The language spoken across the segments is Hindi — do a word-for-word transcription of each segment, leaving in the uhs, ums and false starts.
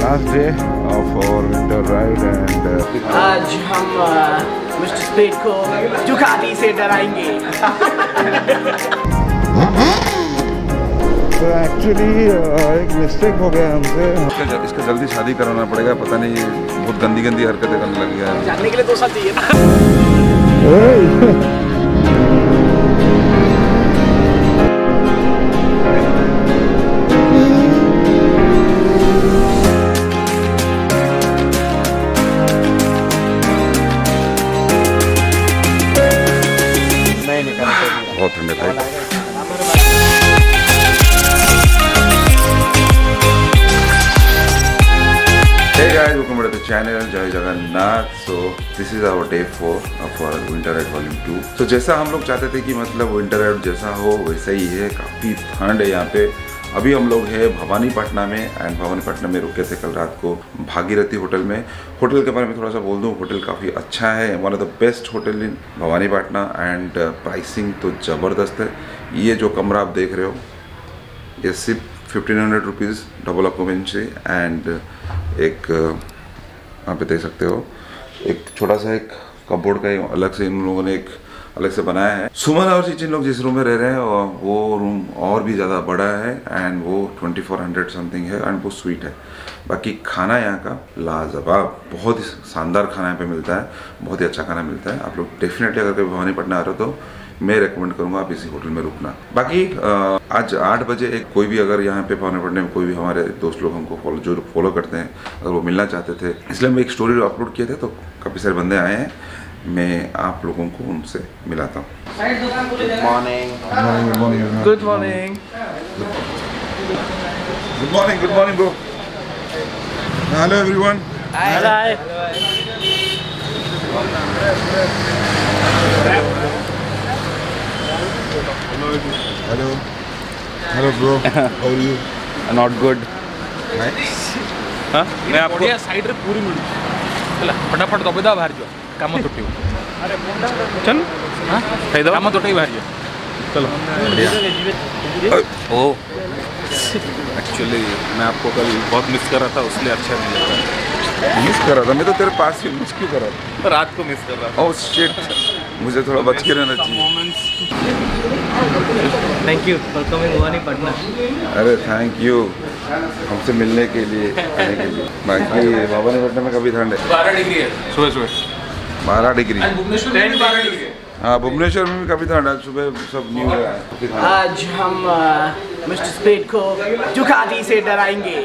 Last day of our winter ride and आज हम मिस्टर स्पीड को दुकाती से डराएंगे। तो एक्चुअली एक मिस्टेक हो गया हमसे। इसका, इसका जल्दी शादी कराना पड़ेगा, पता नहीं बहुत गंदी गंदी हरकतें करने लग गया है। जानने के लिए दो साल चाहिए था। बहुत ठंडे भाई। Hey guys, welcome to the channel जय Jagannath. So this is our day four of our winter ride volume two। So जैसा हम लोग चाहते थे कि मतलब winter ride जैसा हो वैसा ही है। काफ़ी ठंड है यहाँ पे। अभी हम लोग हैं भवानीपटना में एंड भवानीपटना में रुके थे कल रात को भागीरथी होटल में। होटल के बारे में थोड़ा सा बोल दूँ, होटल काफ़ी अच्छा है, one of the best hotel in Bhawanipatna and pricing तो ज़बरदस्त है। ये जो कमरा आप देख रहे हो ये सिर्फ fifteen hundred rupees double occupancy and एक यहाँ पे देख सकते हो एक छोटा सा एक कपबोर्ड का अलग से इन लोगों ने एक अलग से बनाया है। सुमन और चिचिन लोग जिस रूम में रह रहे हैं और वो रूम और भी ज़्यादा बड़ा है एंड वो ट्वेंटी फोर हंड्रेड समथिंग है एंड वो स्वीट है। बाकी खाना यहाँ का लाजवाब, बहुत ही शानदार खाना यहाँ पे मिलता है, बहुत ही अच्छा खाना मिलता है। आप लोग डेफिनेटली अगर कभी भवानीपटना आ रहे हो तो मैं रेकमेंड करूँगा आप इसी होटल में रुकना। बाकी आज आठ बजे एक कोई भी अगर यहाँ पे भवानीपटना में कोई भी हमारे दोस्त लोग हमको फॉलो जो फॉलो करते हैं अगर वो मिलना चाहते थे, इसलिए मैं एक स्टोरी अपलोड किए थे तो काफ़ी सारे बंदे आए हैं, मैं आप लोगों को उनसे मिलाता हूँ। Good morning. Good morning good morning good morning bro. Hello everyone. Hi. Hello hello bro, how are you? Not good. हाँ मैं आपको साइड रे पूरी मिलू ହେଲା फटाफट दबेदा बाहर जो काम तुटिव चल हाँ काम तुटे बाहर जो चलो। ओ एक्चुअली मैं आपको कल बहुत मिस कर रहा था इसलिए अच्छा नहीं लग रहा। मिस कर रहा था मैं तो तेरे पास ही मिस क्यों कर रहा था? रात को मिस कर रहा था। ओह शिट, मुझे थोड़ा बच के रहना चाहिए। Thank you for coming Bhawanipatna. अरे थैंक यू हमसे मिलने के लिए आने के लिए। बाकी भवानीपटना में कभी ठंड है? बारह डिग्री है सुबह सुबह। बारह डिग्री भुवनेश्वर में बारह डिग्री है। हाँ भुवनेश्वर में भी काफ़ी ठंड है, सुबह सब न्यू है। आज हम मिस्टर स्पीड को दुकाती से डराएंगे।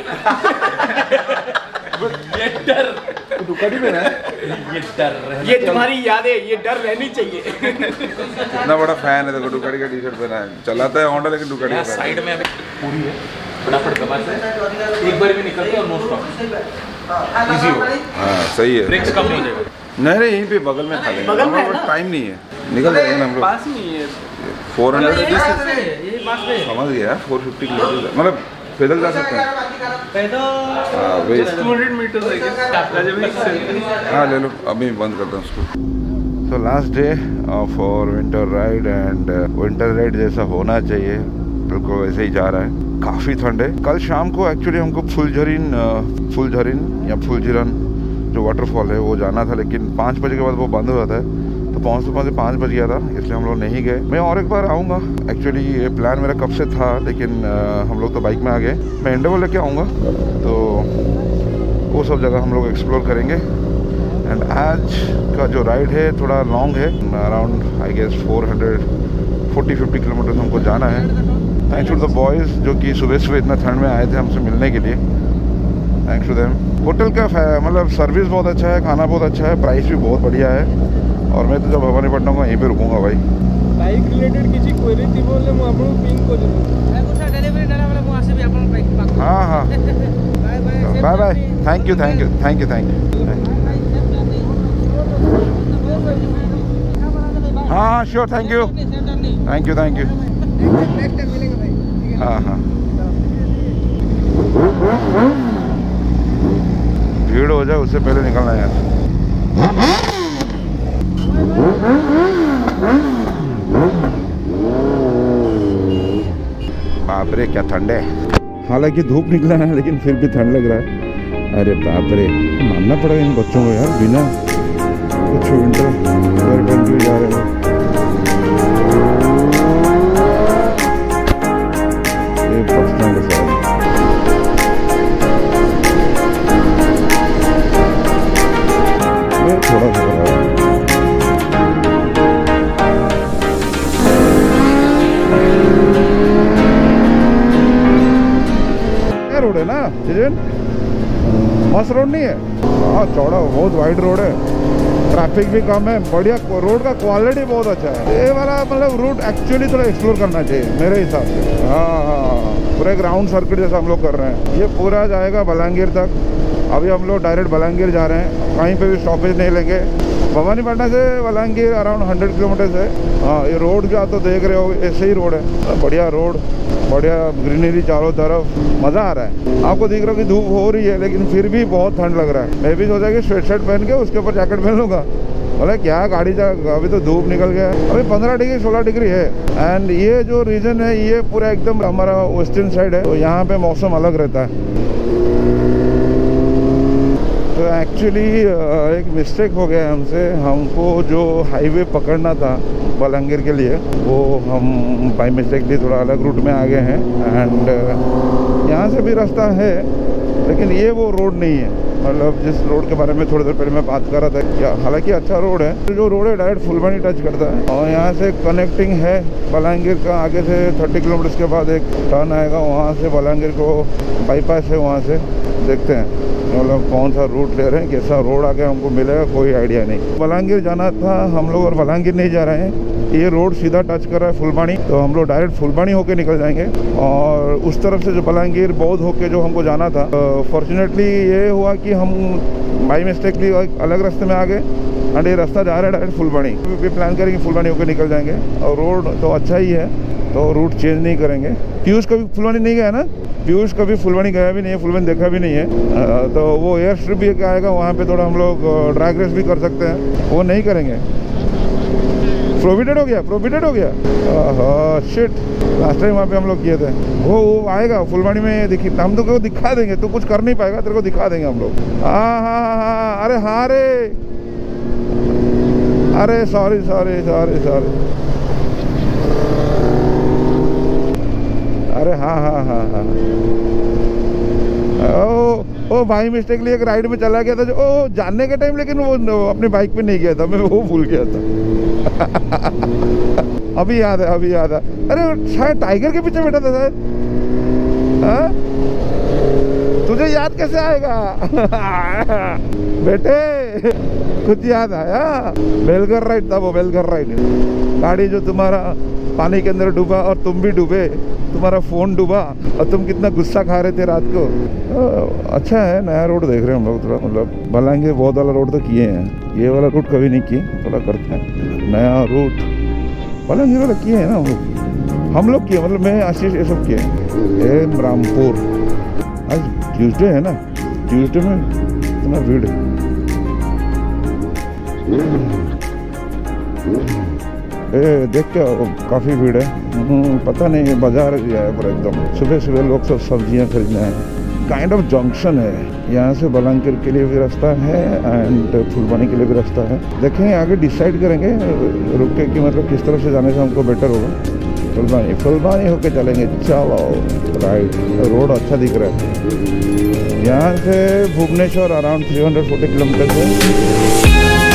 ये डर दुकाटी में है, ये डर ये तुम्हारी याद है, ये डर रहनी चाहिए। इतना बड़ा फैन है देखो, दुकाटी का टी शर्ट पहना है, चलाता है होंडा लेकिन दुकाटी का साइड में अभी पूरी है। फटाफट दबा से एक बार भी निकल गया और नो स्टॉप इजी हो। हाँ सही है, ब्रेक्स कम हो जाएगा। नहीं नहीं यहीं पे बगल में खा लेंगे, बगल में है ना? टाइम नहीं है, निकल जाएंगे ना हम लोग। पास नहीं है फोर हंड्रेड यही बात है। समझ गया, फोर फिफ्टी किलोमीटर मतलब पैदल जा सकते हैं। हाँ वही टू हंड्रेड मीटर हाँ ले लो, अभी बंद करता हूँ उसको। तो last day of our winter ride and winter ride जैसा होना चाहिए बिल्कुल वैसे ही जा रहा है। काफ़ी ठंड है। कल शाम को एक्चुअली हमको फुलझरीन फुलझरीन या फुलझिरन जो वाटरफॉल है वो जाना था, लेकिन पाँच बजे के बाद वो बंद हो जाता है तो पहुँचते पहुँचते पाँच बज गया था, इसलिए हम लोग नहीं गए। मैं और एक बार आऊँगा, एक्चुअली ये प्लान मेरा कब से था, लेकिन आ, हम लोग तो बाइक में आ गए। मैं एंडेवर लेके आऊँगा तो वो सब जगह हम लोग एक्सप्लोर करेंगे। एंड आज का जो राइड है थोड़ा लॉन्ग है, around I guess four hundred forty fifty kilometre हमको जाना है। थैंक्स टू द बॉयज़ जो कि सुबह सुबह इतना ठंड में आए थे हमसे मिलने के लिए, थैंक्स टू देम। होटल का मतलब सर्विस बहुत अच्छा है, खाना बहुत अच्छा है, प्राइस भी बहुत बढ़िया है। और मैं तो जब भवानीपटना को यहीं पे रुकूंगा भाई। बाइक रिलेटेड किसी क्वेरी थी बोले मैं आपको पिंग को देबो। डिलीवरी डाला वाला मुआ से भी अपन बाइक पाक। हाँ हाँ bye bye, thank you thank you thank you thank you. हाँ हाँ sure, thank you thank you thank you. हाँ हाँ भीड़ हो जाए उससे पहले निकलना है यार। बाप रे क्या ठंड है। हालांकि धूप निकला है लेकिन फिर भी ठंड लग रहा है। अरे बाप रे, मानना पड़ेगा इन बच्चों को यार, बिना कुछ विंटर रिटर्न के लिए जा रहे हैं। ये पाकिस्तान के साथ थोड़ा सा रोड है ना चिजन, मस्त रोड नहीं है। हाँ चौड़ा, बहुत वाइड रोड है, ट्रैफिक भी कम है, बढ़िया रोड का क्वालिटी बहुत अच्छा है। ये वाला मतलब रूट एक्चुअली थोड़ा एक्सप्लोर करना चाहिए मेरे हिसाब से। हाँ हाँ, पूरा ग्राउंड सर्किट जैसा हम लोग कर रहे हैं। ये पूरा जाएगा बलांगीर तक। अभी हम लोग डायरेक्ट बलांगीर जा रहे हैं, कहीं पे भी स्टॉपेज नहीं लेंगे। भवानीपटना से बलांगीर अराउंड हंड्रेड किलोमीटर है। हाँ, ये रोड क्या तो देख रहे हो, ऐसे ही रोड है, बढ़िया रोड, बढ़िया ग्रीनरी चारों तरफ, मज़ा आ रहा है। आपको दिख रहा है कि धूप हो रही है, लेकिन फिर भी बहुत ठंड लग रहा है। मैं भी सोचा कि स्वेट शर्ट पहन के उसके ऊपर जैकेट पहन लूँगा, बोला क्या गाड़ी जा, अभी तो धूप निकल गया है। अभी पंद्रह डिग्री सोलह डिग्री है। एंड ये जो रीजन है ये पूरा एकदम हमारा वेस्टर्न साइड है, तो यहाँ पे मौसम अलग रहता है। तो एक्चुअली एक मिस्टेक हो गया हमसे, हमको जो हाईवे पकड़ना था बलांगीर के लिए, वो हम बाई मिस्टेकली थोड़ा अलग रूट में आ गए हैं। एंड यहाँ से भी रास्ता है, लेकिन ये वो रोड नहीं है, मतलब जिस रोड के बारे में थोड़ी देर पहले मैं बात कर रहा था। क्या हालांकि अच्छा रोड है, जो रोड है डायरेक्ट फुलबानी टच करता है, और यहाँ से कनेक्टिंग है बलांगीर का। आगे से तीस किलोमीटर के बाद एक टर्न आएगा, वहाँ से बलांगीर को बाईपास है, वहाँ से देखते हैं मतलब कौन सा रूट ले रहे हैं, कैसा रोड आगे हमको मिलेगा, कोई आइडिया नहीं। बलांगीर जाना था हम लोग, और बलांगीर नहीं जा रहे हैं, ये रोड सीधा टच कर रहा है फुलबानी, तो हम लोग डायरेक्ट फुलबानी होके निकल जाएंगे। और उस तरफ से जो बलांगीर बौद्ध होके जो हमको जाना था, फॉर्चुनेटली ये हुआ कि हम बाई मिस्टेकली अलग रास्ते में आ गए, एंड ये रास्ता जा रहा है डायरेक्ट फुलबानी। भी प्लान करेंगे फुलबानी होकर निकल जाएंगे, और रोड तो अच्छा ही है, तो रूट चेंज नहीं करेंगे। पीयूष कभी फुलबानी नहीं गया ना, पीयूष कभी फुलबानी गया भी नहीं है, फुलबानी देखा भी नहीं है। तो वो एयर स्ट्रिप भी आएगा, वहाँ पे थोड़ा हम लोग ड्रैग रेस भी कर सकते हैं, वो नहीं करेंगे। प्रोविडेड हो गया, प्रोविडेड हो गया, शिट, लास्ट टाइम वहाँ पे हम लोग किए थे। वो वो आएगा फुलबानी में, दिखी हम तो को दिखा देंगे, तो कुछ कर नहीं पाएगा, तेरे को दिखा देंगे हम लोग। हाँ हाँ हाँ, अरे हाँ रे, अरे सॉरी सॉरी सॉरी सॉरी, अरे हाँ हाँ हाँ हाँ, ओ ओ भाई मिस्टेकली एक राइड में चला गया था, जो ओ जानने के टाइम, लेकिन वो अपनी बाइक पे नहीं गया था, मैं वो भूल गया था। अभी याद है, अभी याद है। अरे शायद टाइगर के पीछे बैठा था शायद। हाँ, तुझे याद कैसे आएगा? बेटे कुछ याद आया? बेलघर राइड था वो, बेलघर राइड। गाड़ी जो तुम्हारा पानी के अंदर डूबा और तुम भी डूबे, तुम्हारा फोन डूबा और तुम कितना गुस्सा खा रहे थे रात को। अच्छा है, नया रोड देख रहे हैं हम लोग थोड़ा, मतलब बलांगीर बहुत वाला रोड तो किए हैं, ये वाला रूट कभी नहीं किए, थोड़ा करते हैं नया रूट। बलांगीर वाला किए हैं ना हम लोग, हम लोग किए, मतलब मैं आशीष ये सब किए। ए रामपुर, आज ट्यूसडे है ना, ट्यूसडे में इतना भीड़ है। ए देख क्या काफ़ी भीड़ है, पता नहीं बाजार है पर एकदम। सुबह सुबह लोग सब सब्जियां खरीदने हैं। काइंड ऑफ जंक्शन है, यहाँ से बलांगीर के लिए भी रास्ता है एंड फुलबानी के लिए भी रास्ता है। देखेंगे आगे डिसाइड करेंगे रुक के कि मतलब किस तरफ से जाने से हमको बेटर होगा। फुलबानी फुलबानी होके चलेंगे, चलो राइट। रोड अच्छा दिख रहा है यहाँ से Bhubaneswar, around three hundred forty kilometre है।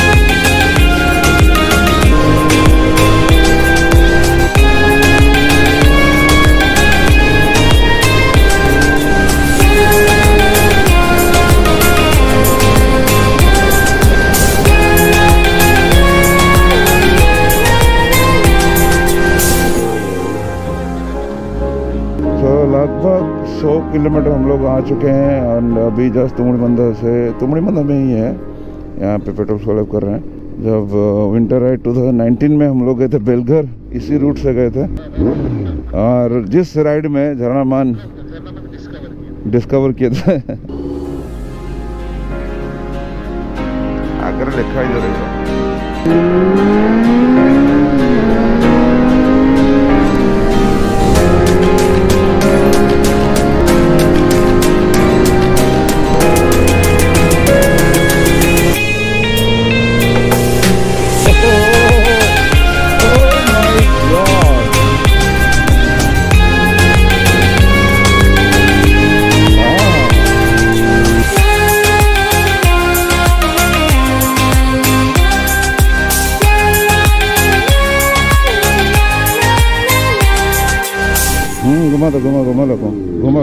लगभग सौ किलोमीटर हम लोग आ चुके हैं, और अभी जस्ट तुमड़ी मंदिर से, तुमड़ी मंदिर में ही है, यहाँ पे पेट्रोल फिलअप कर रहे हैं। जब winter ride two thousand nineteen में हम लोग गए थे बेलघर, इसी रूट से गए थे, और जिस राइड में झरना मान डिस्कवर किए थे। आकर लिखा ही रहेगा। घुमा दो घुमा घुमा लो घुमा।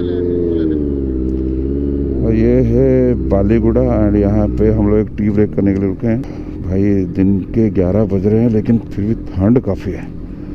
और ये है बालीगुड़ा एंड यहाँ पे हम लोग एक टी ब्रेक करने के लिए रुके हैं। भाई दिन के ग्यारह बज रहे हैं लेकिन फिर भी ठंड काफ़ी है।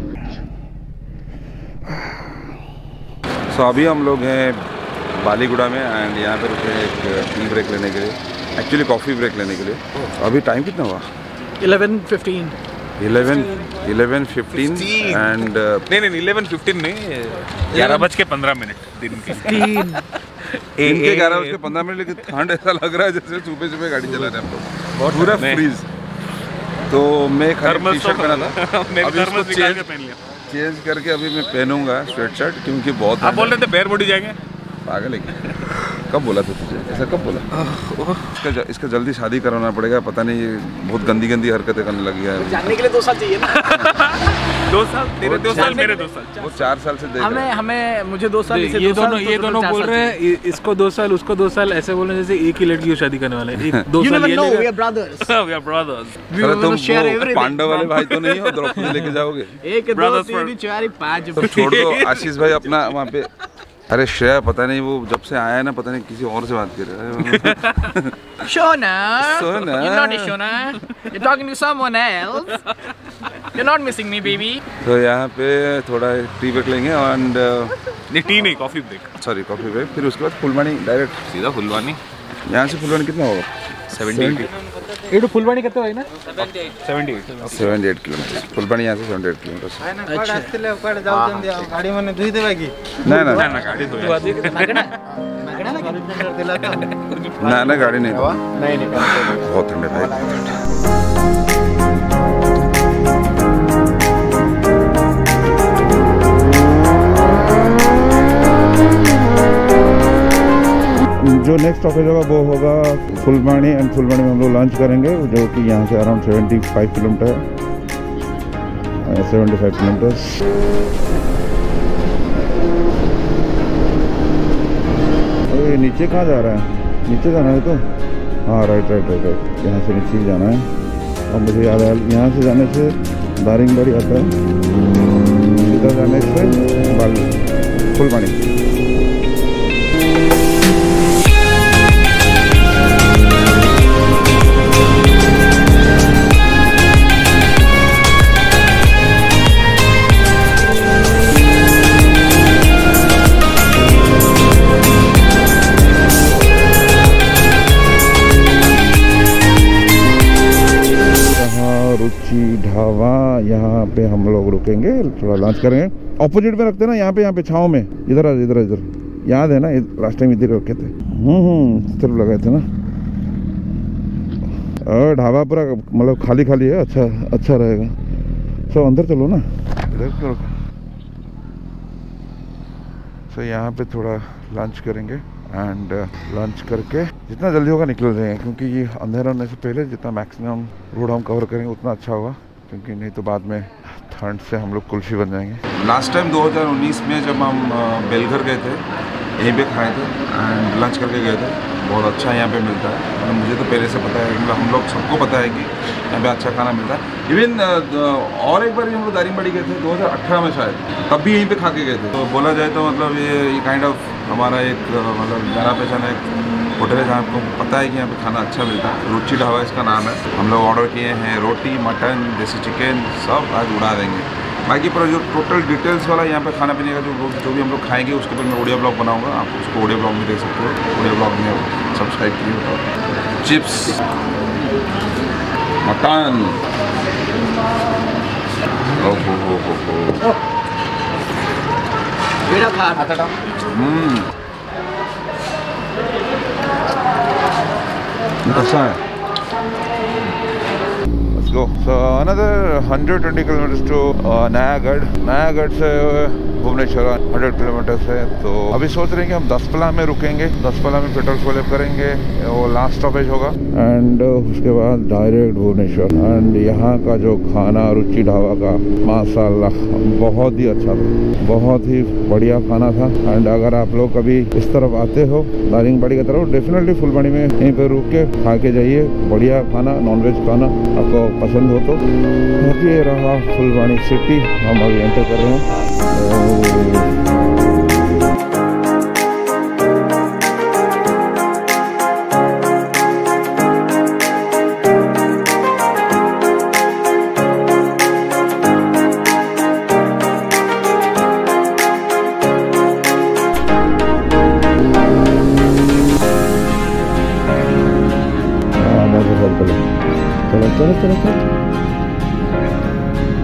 सो so, अभी हम लोग हैं बालीगुड़ा में एंड यहाँ पे रुके हैं एक टी ब्रेक लेने के लिए, एक्चुअली कॉफ़ी ब्रेक लेने के लिए। अभी टाइम कितना हुआ? eleven fifteen eleven eleven fifteen and नहीं नहीं इलेवन फिफ्टीन नहीं, ग्यारह बज के पंद्रह मिनट दिन के तीन दिन के ग्यारह बज के पंद्रह मिनट। लेकिन ठंड ऐसा लग रहा है जैसे सुबह सुबह गाड़ी चला रहे हैं हम लोग, पूरा फ्रीज। तो मैं खाली टी शर्ट पहना था, अभी इसको चेंज चेंज करके अभी मैं पहनूंगा स्वेट शर्ट, क्योंकि बहुत आप बोल रहे थे बेयर बॉडी जाएंगे। पागल है क्या? कब बोला था तुझे ऐसा? कब बोला? इसका ज, इसका जल्दी शादी करवाना पड़ेगा, पता नहीं ये बहुत गंदी गंदी हरकतें करने लगी है। जानने के लिए दो साल चाहिए ना। दो साल तेरे दो साल मेरे दो साल, वो चार साल से देख हमें रहा है। हमें मुझे दो साल, ये दोनों ये दोनों बोल रहे हैं इसको दो साल उसको दो साल, ऐसे बोल रहे हैं जैसे एक ही लड़की को शादी करने वाले हैं। एक दो You साल never ये know, we लेगा। are brothers. We are brothers. We अरे तुम will share वो everything. पांडव वाले भाई तो नहीं हो, द्रौपदी लेके जाओगे? एक दो Brothers तीन for- चार पाँच। तो छोड़ दो आशीष भाई अपना वहाँ पे। अरे श्रेया पता नहीं वो जब से आया है ना, पता नहीं किसी और से बात कर रहा है। Shona. Shona. You're not Shona. You're talking to someone else. You're not missing me, baby. तो यहाँ पे थोड़ा टी ब्रेक लेंगे एंड नहीं टी नहीं, coffee break. Sorry coffee break, फिर उसके बाद फुलवानी डायरेक्ट। सीधा फुलवानी। यहाँ से फुलवानी कितना होगा? सेवेंटी ये तो फुलवानी कितने भाई ना? Seventy seventy eight kilometre Phulbani यहाँ से सेवेंटी एट किलोमीटर। गाड़ी मैंने धुई देवा की ना ना ना ना गाड़ी तो ना ना गाड़ी नहीं दो। बहुत ठंडे भाई। जो नेक्स्ट स्टॉपेज होगा वो होगा फुलवानी एंड फुलवानी में हम लोग लंच करेंगे, जो कि यहाँ से around seventy five kilometre seventy five kilometre. ये नीचे कहाँ जा रहा है? नीचे जाना है तो हाँ राइट राइट राइट राइट यहाँ से नीचे ही जाना है। और मुझे याद आया यहाँ से जाने से दारिंगबाड़ी आता है, सीधा जाने से बाल फुलवानी। रुचि ढाबा, यहाँ पे हम लोग रुकेंगे, थोड़ा लंच करेंगे। ऑपोजिट में रखते ना, यहाँ पे यहाँ पे छाँव में। इधर इधर इधर याद है ना, लास्ट टाइम इधर रखे थे। हम्म हम्म इस तरफ लगाए थे ना। और ढाबा पूरा मतलब खाली खाली है, अच्छा अच्छा रहेगा। सब अंदर चलो ना, इधर क्यों रुका? सो यहाँ पे थोड़ा लंच करेंगे एंड लंच करके जितना जल्दी होगा निकल जाएंगे, क्योंकि ये अंधेरा होने से पहले जितना मैक्सिमम रोड हम कवर करेंगे उतना अच्छा होगा, क्योंकि नहीं तो बाद में ठंड से हम लोग कुल्फी बन जाएंगे। लास्ट टाइम दो हज़ार उन्नीस में जब हम बेलघर गए थे, यहीं पे खाए थे एंड लंच करके गए थे। बहुत अच्छा यहाँ पे मिलता है, मतलब मुझे तो पहले से पता है, मतलब हम लोग सबको पता है कि यहाँ पे अच्छा खाना मिलता है। इवन और एक बार भी हम लोग दारिंगबाड़ी गए थे दो हज़ार अठारह में शायद, तब भी यहीं पे खा के गए थे। तो बोला जाए तो मतलब ये ये काइंड ऑफ हमारा एक मतलब जाना पहचाना एक होटल है जहाँ आपको पता है कि यहाँ पे खाना अच्छा मिलता है। रुचि ढाबा इसका नाम है। हम लोग ऑर्डर किए हैं रोटी, मटन, देसी चिकन, सब आज उड़ा देंगे। बाकी पर जो टोटल डिटेल्स वाला यहाँ पे खाना पीने का जो जो भी हम लोग खाएंगे उसके ऊपर मैं ऑडियो ब्लॉग बनाऊंगा, आप उसको ऑडियो ब्लॉग में देख सकते हो। ऑडियो ब्लॉग में सब्सक्राइब कीजिए। चिप्स, मटन, ओहो हो हो हो, बेड़ा खा हम्म अच्छा है। Let's go. So another one hundred twenty kilometers to uh, Nayagarh. Nayagarh से भुवनेश्वर हंड्रेड किलोमीटर है। तो अभी सोच रहे हैं कि हम दसपला में रुकेंगे, दसपला में पेट्रोल फिल करेंगे, वो लास्ट स्टॉपेज होगा एंड उसके बाद डायरेक्ट भुवनेश्वर। एंड यहाँ का जो खाना रुचि ढाबा का माशाल्लाह बहुत ही अच्छा था, बहुत ही बढ़िया खाना था। एंड अगर आप लोग कभी इस तरफ आते हो दारिंगबाड़ी की तरफ, डेफिनेटली फुलवानी में यहीं पर रुक के खा के जाइए, बढ़िया खाना, नॉनवेज खाना आपको पसंद हो तो। ये रहा फुलवानी सिटी, हम अभी एंटर कर रहे हैं।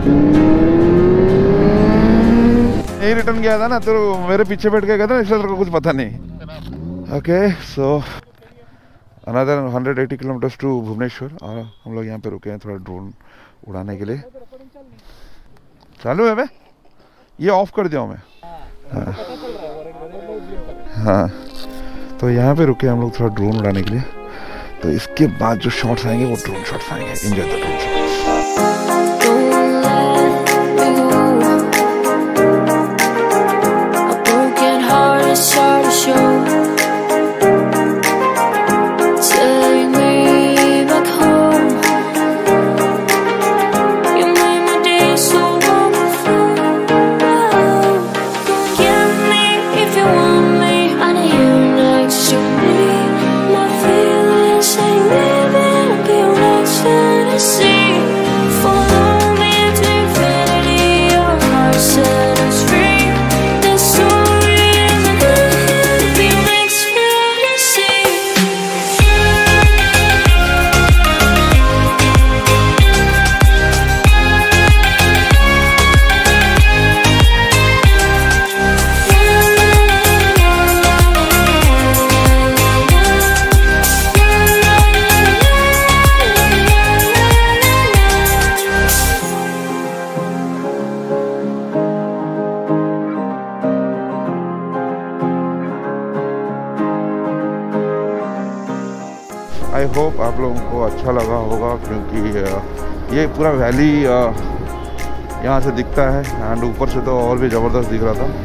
यही रिटर्न गया था ना, तो मेरे पीछे बैठ के गया था, इसलिए तेरे को कुछ पता नहीं। Okay, so another hundred eighty kilometres to Bhubaneswar. और हम लोग यहाँ पे रुके हैं थोड़ा ड्रोन उड़ाने के लिए। चालू है मैं, ये ऑफ कर दिया मैं। हाँ हाँ, तो यहाँ पे रुके हम लोग थोड़ा ड्रोन उड़ाने के लिए। तो इसके बाद जो शॉट्स आएंगे वो ड्रोन शॉट्स आएंगे। Enjoy the drone shots. I hope आप लोगों को अच्छा लगा होगा, क्योंकि ये पूरा वैली यहाँ से दिखता है एंड ऊपर से तो और भी ज़बरदस्त दिख रहा था।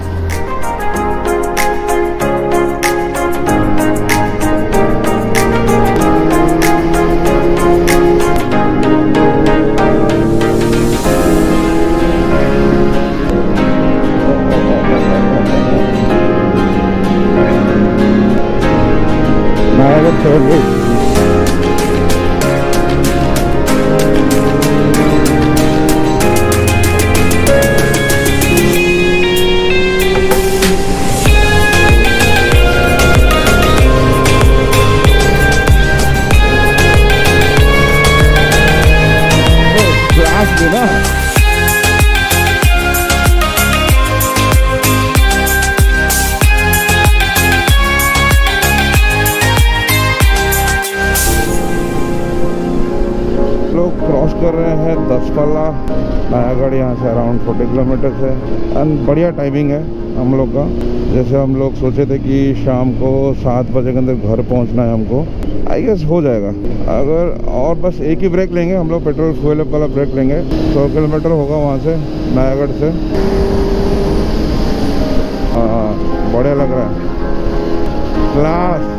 क्रॉस कर रहे हैं दसपल्ला नयागढ़, यहाँ से अराउंड फोर्टी किलोमीटर है एंड बढ़िया टाइमिंग है हम लोग का। जैसे हम लोग सोचे थे कि शाम को सात बजे के अंदर घर पहुँचना है हमको, आई गेस हो जाएगा। अगर और बस एक ही ब्रेक लेंगे हम लोग, पेट्रोल फ्यूल वाला ब्रेक लेंगे। सौ किलोमीटर होगा वहाँ से नयागढ़ से। हाँ, बढ़िया लग रहा है, क्लास।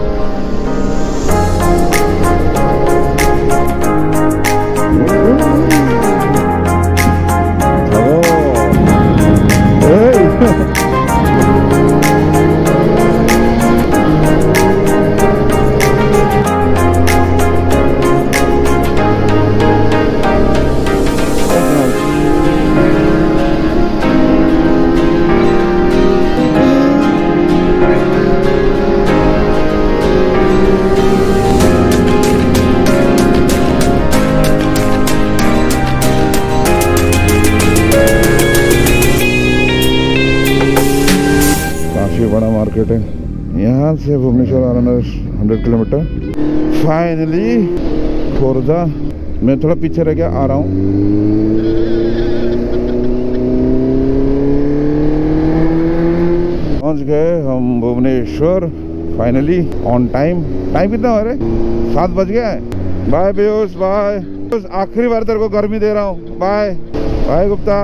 बड़ा मार्केट है यहाँ से भुवनेश्वर आना हंड्रेड किलोमीटर। फाइनली खोर्धा, मैं थोड़ा पीछे रह गया, आ रहा हूँ। पहुँच गए हम Bhubaneswar finally on time. Time कितना हो रहा? सात बज गया है। Bye Piyush, bye. आखिरी बार तेरे को गर्मी दे रहा हूँ। Bye bye Gupta.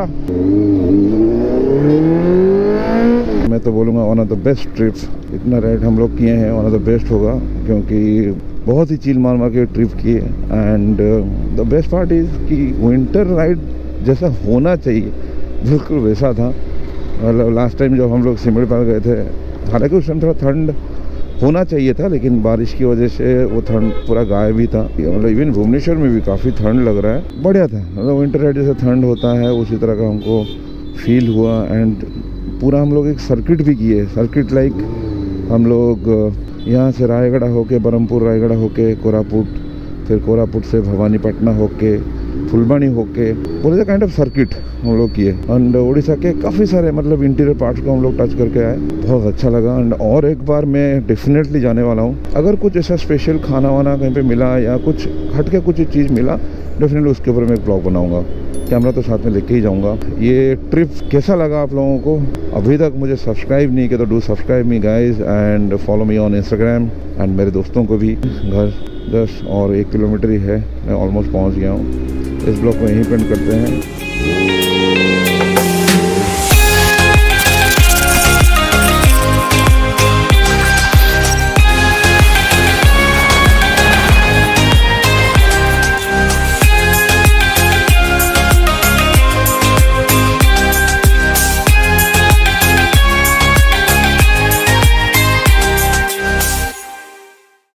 मैं तो बोलूँगा one of the best trips. इतना राइड हम लोग किए हैं, वन ऑफ द बेस्ट होगा, क्योंकि बहुत ही चील मार मार के ट्रिप किए। And the best part is कि विंटर राइड जैसा होना चाहिए बिल्कुल वैसा था। मतलब लास्ट टाइम जब हम लोग सिमड़ीपार गए थे, हालांकि उस टाइम थोड़ा ठंड होना चाहिए था, लेकिन बारिश की वजह से वो ठंड पूरा गायब ही था। मतलब इवन भुवनेश्वर में भी काफ़ी ठंड लग रहा है, बढ़िया था। मतलब विंटर राइड जैसे ठंड होता है उसी तरह का हमको फील हुआ। एंड पूरा हम लोग एक सर्किट भी किए, सर्किट लाइक हम लोग यहाँ से रायगढ़ होके, बरहमपुर रायगढ़ होके कोरापुट, फिर कोरापुट से भवानीपटना होके फुलबाणी होके पूरे काइंड ऑफ सर्किट हम लोग किए एंड उड़ीसा के काफ़ी सारे मतलब इंटीरियर पार्ट्स को हम लोग टच करके आए, बहुत अच्छा लगा। एंड और एक बार मैं डेफिनेटली जाने वाला हूँ। अगर कुछ ऐसा स्पेशल खाना वाना कहीं पे मिला या कुछ हटके कुछ चीज़ मिला, डेफिनेटली उसके ऊपर मैं एक ब्लॉग बनाऊंगा। कैमरा तो साथ में लेके ही जाऊंगा। ये ट्रिप कैसा लगा आप लोगों को? अभी तक मुझे सब्सक्राइब नहीं किया तो do subscribe me guys and follow me on Instagram and मेरे दोस्तों को भी। घर जस्ट और एक किलोमीटर ही है, मैं ऑलमोस्ट पहुंच गया हूँ। इस ब्लॉग को यहीं पेंड करते हैं।